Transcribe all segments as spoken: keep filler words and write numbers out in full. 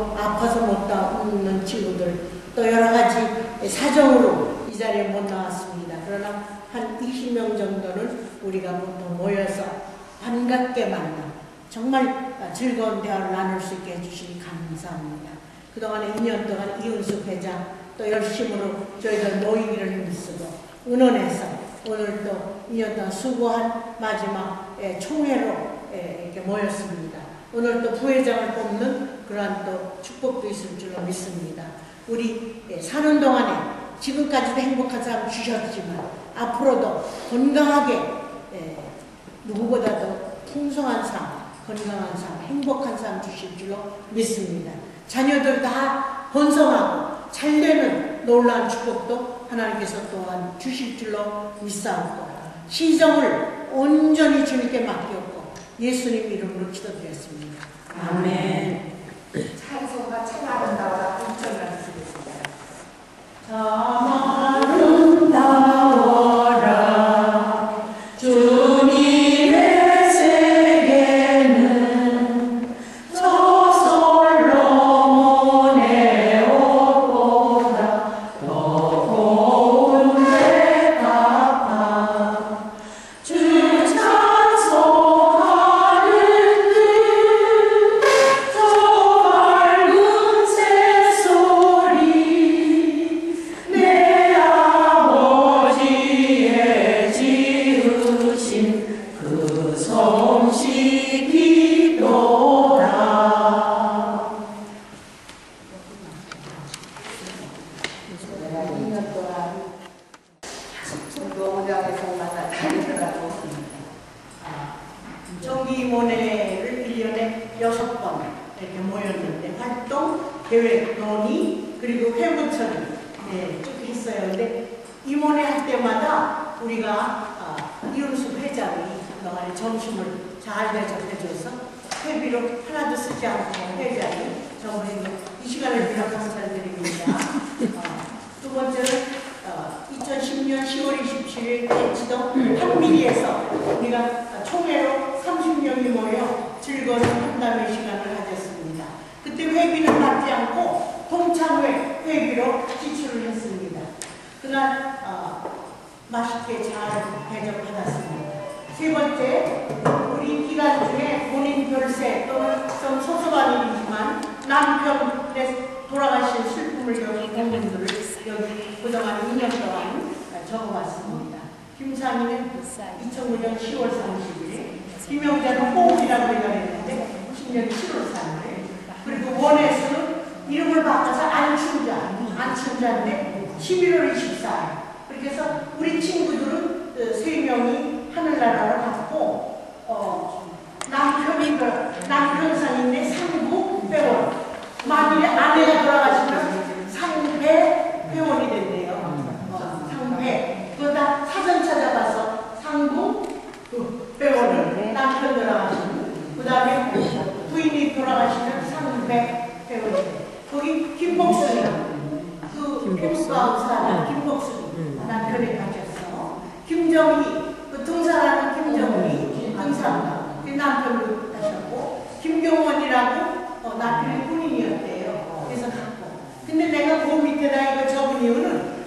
또 아파서 못 나오는 친구들, 또 여러 가지 사정으로 이 자리에 못 나왔습니다. 그러나 한 이십 명 정도는 우리가 보통 모여서 반갑게 만나 정말 즐거운 대화를 나눌 수 있게 해주시니 감사합니다. 그동안에 이 년 동안 이은숙 회장 또 열심으로 저희들 모이기를 힘쓰고 의논해서 오늘 또 이 년 동안 수고한 마지막 총회로 이렇게 모였습니다. 오늘 또 부회장을 뽑는 그러한 또 축복도 있을 줄로 믿습니다. 우리 사는 동안에 지금까지도 행복한 삶 주셨지만 앞으로도 건강하게 누구보다도 풍성한 삶, 건강한 삶, 행복한 삶 주실 줄로 믿습니다. 자녀들 다 번성하고 잘되는 놀라운 축복도 하나님께서 또한 주실 줄로 믿사옵고 시정을 온전히 주님께 맡겼고 예수님 이름으로 기도드렸습니다. 아멘. 찬송가 참 아름다워라 공천을 드리겠습니다. 참 아름다워라 주님의 세계는 저 솔로몬의 옷보다 더 고운 백합화 주 찬송하는 듯 저 밝은 새소리 내 아버지의 지으신 그 솜씨 기도다. 내가 이 년 동안 농장에서 만나 다니더라고. 정기모내를 일 년에 여섯 번 이렇게 모였는데 활동, 계획, 논의, 그리고 회무처리 네, 쭉 했어요. 근데 이모내 할 때마다 우리가 아, 이은숙 회장이 그동안에 점심을 잘 대접해줘서 회비로 하나도 쓰지 않고 회장이 저번에 이 시간을 빌어 감사드립니다. 어, 두 번째는 어, 이천십 년 시월 이십칠일 대치동 한미리에서 우리가 총회로 삼십 명이 모여 즐거운 한담의 시간을 가졌습니다. 그때 회비는 받지 않고 동창회 회비로 지출을 했습니다. 그날 어, 맛있게 잘 대접받았습니다. 세 번째, 우리 기간 중에 본인 별세 또는 좀 소소한 일이지만 남편의 돌아가신 슬픔을 겪은 분들을 여기 그동안 이 년 동안 적어봤습니다. 김상희는 이천구 년 시월 삼십일, 김영자는 호흡이라고 얘기했는데 십 년 칠월 삼일, 그리고 원혜수는 이름을 바꿔서 안춘자, 안춘자인데 십일월 이십사일. 그렇게 해서 우리 친구들은 세 명이 하늘나라로 갔고 어, 남편이 남편상인데 상부 회원, 만일에 아내가 돌아가시면 상배 회원이 된대요. 어, 상배. 그거 다 사전 찾아봐서 상부 그 회원을 남편 돌아가시면, 그 다음에 부인이 돌아가시면 상배 회원이 돼. 거기 김복순이라고 그 김가우사 김복순 남편이 가셨어. 김정희 그 등산하는 김정희 등산가 그 남편도 하셨고, 김경원이라고 어, 남편이 군인이었대요. 그래서 갔고. 근데 내가 그 밑에다 이거 적은 이유는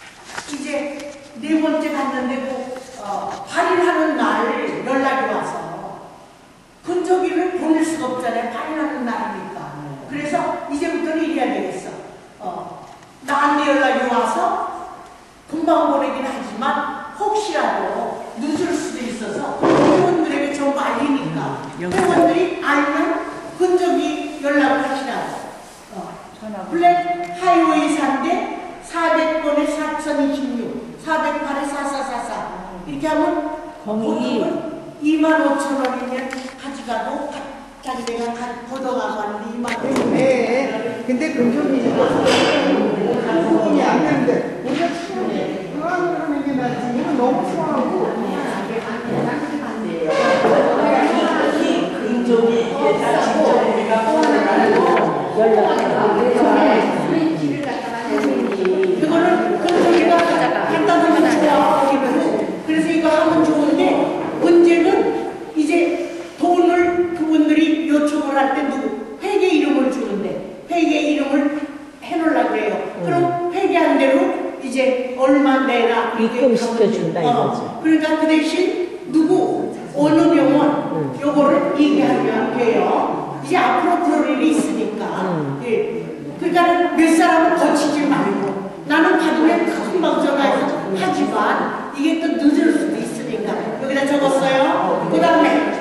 이제 네 번째 갔는데 그 어, 발인하는 날 연락이 와서 근저기를 보낼 수가 없잖아요. 발인하는 날이니까. 그래서 이제부터는 이래야 되겠어. 어, 나한테 연락이 와서 금방 보내긴 하지만 혹시라도 늦을 수도 있어서 회원들에게 전부 알리니까 회원들이 알면 근저기 연락을 하시라고. 어, 블랙 하이웨이 산대 사백 번에 사천이십육, 사백팔에 사사사사 이렇게 하면 보통은 이만 오천 원이면 가져가도 자기네가 걷어가고 하는데 이만 오천 원. 네. 근데 금전이 돈이 안 되는데 우리가 치료해 그거 그러는 게 낫지. 이건 너무 수하고 금종이 진짜 우리가 그거는 근저기가 갖다 놓으면 좋아. 그래서 이거 하면 좋은데 문제는 이제 돈을 그분들이 요청을 할 때 누구 회계 이름을 주는데 입금시켜준다 이거지. 어, 그러니까 그 대신 누구 어느 병원 요거를 얘기하면 돼요. 이제 앞으로 그럴 일이 있으니까. 음. 예. 그러니까 몇 사람을 거치지 말고 나는 받으면 금방 전화해서 하지만 이게 또 늦을 수도 있으니까 여기다 적었어요. 그 다음에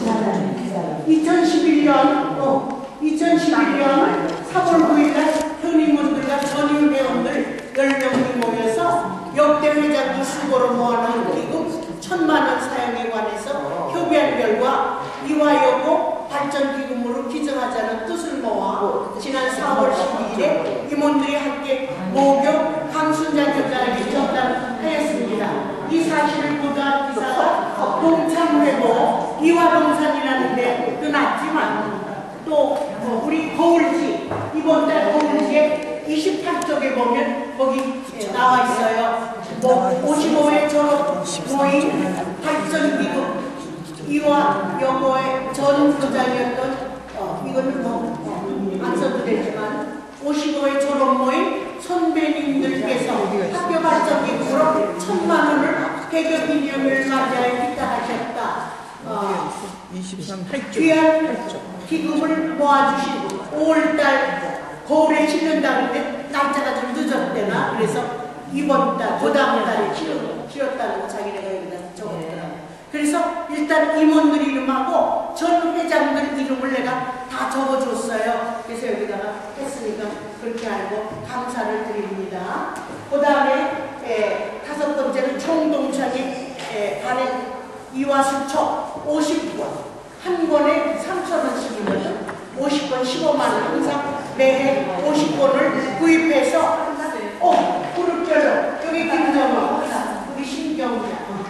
이천십일 년 어, 이천십일 년 삼월 구일날 현임원들과 전임 회원들 열 명이 모여서 역대 회장이 수고로 모아놓은 기금 천만 원 사용에 관해서 협의한 결과 이와 여고 발전기금으로 기증하자는 뜻을 모아 지난 사월 십이일에 임원들이 함께 모교 강순장 교장에게 전달하였습니다. 이 사실을 보도한 기사가 동창회고 이화동산이라는 데 났지만 또 어, 우리 거울지 이번 달 거울지에 이십팔 쪽에 보면 거기 나와 있어요. 뭐 오십오 회 졸업 모임 발전기금 이화 여고의 전 부장이었던 어, 이거는 뭐안 써도 되지만 오십오 회 졸업 모임 선배님들께서 학교 발전기금으로 천만 원을 개교 기념을 맞이하여 기타하셨다. 어, 이십삼 귀한 기금을 모아주신 오월달 거울에 치른다는데 날짜가 좀 늦었대나 그래서 이번 달, 그 다음 달에 치렀, 치렀다고 자기네가 여기다 적었더라고. 그래서 일단 임원들 이름하고 전 회장들 이름을 내가 다 적어줬어요. 그래서 여기다가 했으니까 그렇게 알고 감사를 드립니다. 그 다음에 다섯 번째는 총동창회 반행 이화수첩 오십 권 한 권에 삼천 원씩이면 오십 권 십오만 원 항상 매해 오십 권을 구입해서 어 그룹별로 여기 김정호 우리 신경자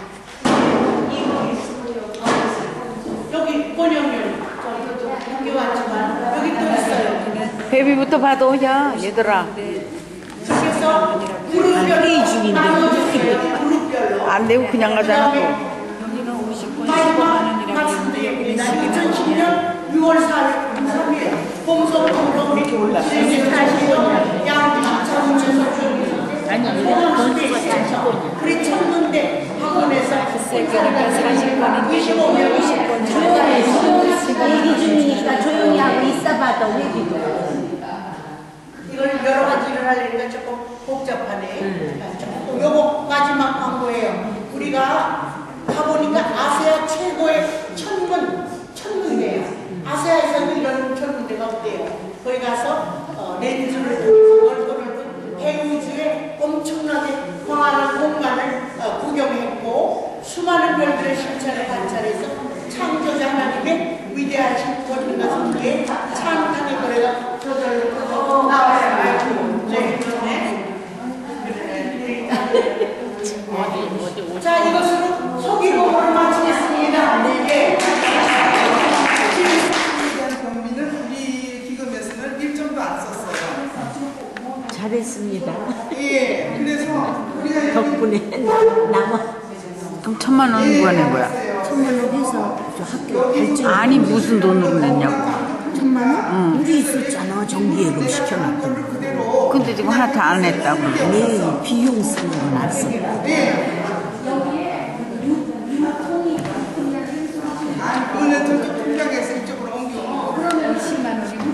여기 권영현 여기 왔지만 여기 또 있어요. 베비부터 받아오냐 얘들아. 그래서 그룹별로 나눠줬어요. 그룹별로 안 되고 그냥 가잖아 또. 마지막 말씀드립니다. 이천십 년 유월 삼일 공소통으로 우리 진행에 사시던 양지 전문에서 우리 천문대 학원에서 사십 번인데 이십오 명 이십 번 얘기 중이니까 조용히 하고 있어봐도 얘기도. 이걸 여러 가지 일을 하려니까 조금 복잡하네. 또 요거 마지막 광고예요. 우리가 가보니까 아세아 최고의 천문, 천문대예요. 아세아에서는 이런 천문대가 없대요. 거기 가서 어, 렌즈를 통해서 넓고 넓은 대우주의 엄청나게 광활한 공간을 어, 구경했고 수많은 별들의 실체를 관찰해서 창조자 하나님의 위대하신 권능과 섭리에 찬탄의 노래가 저절로 저절로 나와요. 네. 자, 이것으로 소기공부를 마치겠습니다. 네. 경비는 우리 기금에서는 일 점도 안 썼어요. 잘했습니다. 예, 그래서 우리가 덕분에 남아. 그럼 천만 원 누가 낸 거야? 천만 원 해서 저 학교 발전. 아니 무슨 돈으로 냈냐고. 천만 원? 우리 있었잖아. 정기예금 시켜놨던 거. 근데 지금 하나 다 안 냈다고. 네, 비용 쓰는 건 안 썼고. 아니, 그거는 저쪽 통장에서 이쪽으로 옮겨. 그러면 십만 원이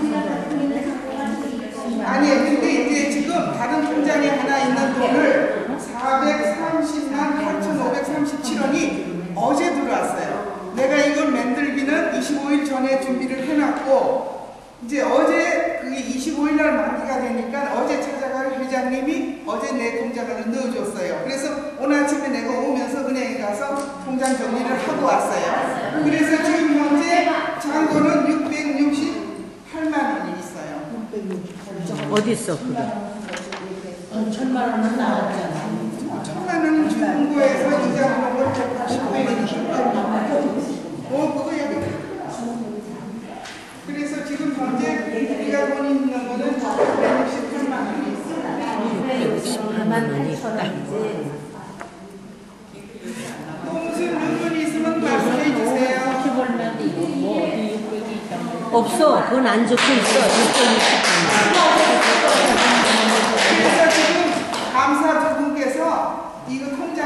아니, 근데 이제 지금 다른 통장에 하나 있는 돈을 사백삼십만 팔천오백삼십칠 원이 어제 들어왔어요. 내가 이걸 만들기는 이십오 일 전에 준비를 해놨고, 이제 어제 그게 이십오 일 날 만기가 되니까 어제 찾아갈 회장님이 어제 내 통장을 넣어줬어요. 그래서 오늘 아침에 내가 오면서 은행에 가서 통장 정리를 하고 왔어요. 그래서 지금 현재 잔고는 육백육십팔만 원이 있어요. 어디 있어 그게? 천만 원은 나왔잖아. 천만 원은 중고에서 이자 그런 걸 백팔십오 원이 어, 그거 여기. 그래서 지금 현재 우리가 돈 있는 거는 백육십팔만 원이 있어요. 백육십팔만 원이 있다. 또 무슨 물건이 있으면 말씀해 주세요. 없어. 그건 안 적혀 있어. 그래서 지금 감사 두 분께서 이거 통장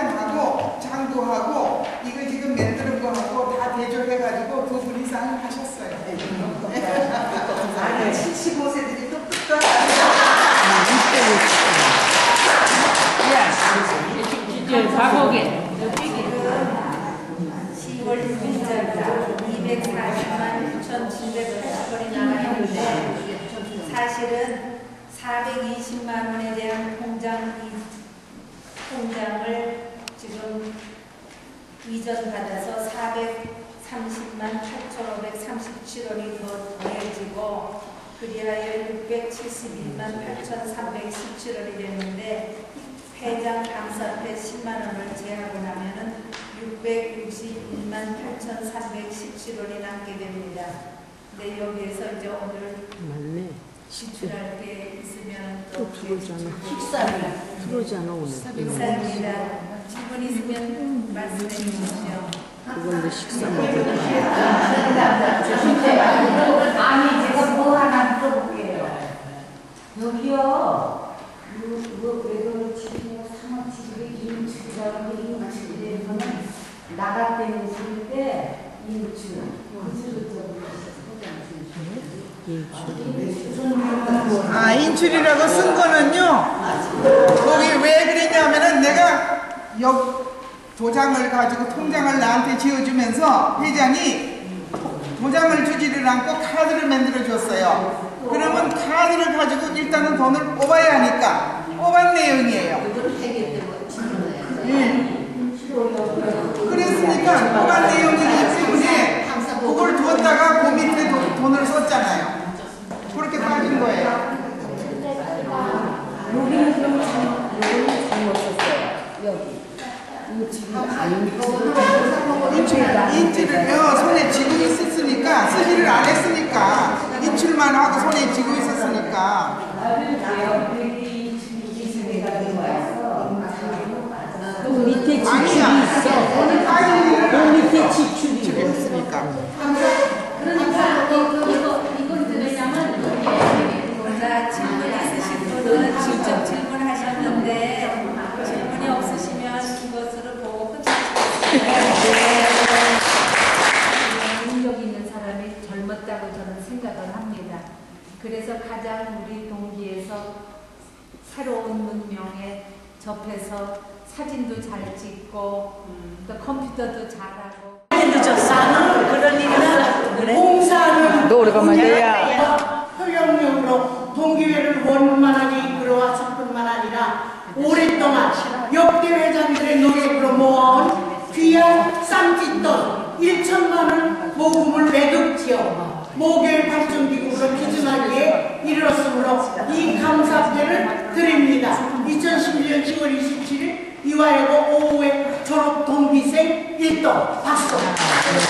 군데군데 사건이 나가 있는데 사실은 사백이십만 원에 대한 통장 통장을 지금 이전받아서 사백삼십만 팔천오백삼십칠 원이 더 더해지고 그리하여 육백칠십일만 팔천삼백십칠 원이 됐는데 회장 감사패 십만 원을 제하고 나면은 육백육십일만 팔천삼백십칠 원이 남게 됩니다. 근데 여기에서 이제 오늘 맞네. 지출할 게 있으면 또 또 들어오잖아. 식사입니다. 들어오잖아 오늘. 식사입니다. 질문 있으면 말씀해 주십시오. 그걸로 식사 먹을 아니 제가 뭐 하나 물어볼게요. 여기요. 그 외도를 치고 상업 치고에 인출이라고 인출에서는 나갔다는 소리 때 인출. 아, 인출이라고 쓴 거는요, 거기 왜 그랬냐면은 내가 역 도장을 가지고 통장을 나한테 지어주면서 회장이 도장을 주지를 않고 카드를 만들어 줬어요. 그러면 카드를 가지고 일단은 돈을 뽑아야 하니까 뽑은 내용이에요. 예. 그랬으니까 뽑은 내용이기 때문에 그걸 뒀다가 그 밑에 도, 돈을 썼잖아요. 그렇게 따진 거예요. 여기는 그럼 잘, 여기는 잘못 썼어요. 여기. 이거 지금 아니, 인출, 인출을 어, 손에 쥐고 있었으니까 쓰지를 안 했으니까 인출만 하고 손에 쥐고 있었으니까. 그 밑에 지출이 아니야. 있어. 오늘 따지는 그 밑에 지출이 쥐고 있으니까. 그러니까 이거 이건 왜냐면 자 질문 있으신 분은 직접 질문하셨는데 질문이 없으시면 이것으로 보고 끝내시겠습니다. 능력 있는 사람이 젊었다고 저는 생각을 합니다. 그래서 가장 우리 동기에서 새로운 문명에 접해서 사진도 잘 찍고 또 컴퓨터도 잘하고. 늦었어. 그런 일은 봉사를 너 오래간만이야. 효용력으로 동기회를 원만하게 이끌어왔을 뿐만 아니라 오랫동안 역대 회장들의 노력으로 모아온 귀한 쌈짓돈 일천만 원 모금을 매듭지어 모교회 발전기구로 기증하기에 이르렀으므로 이 감사패를 드립니다. 이천십일 년 시월 이십칠일 이화여고 오후에 졸업 동기생 일동 박수.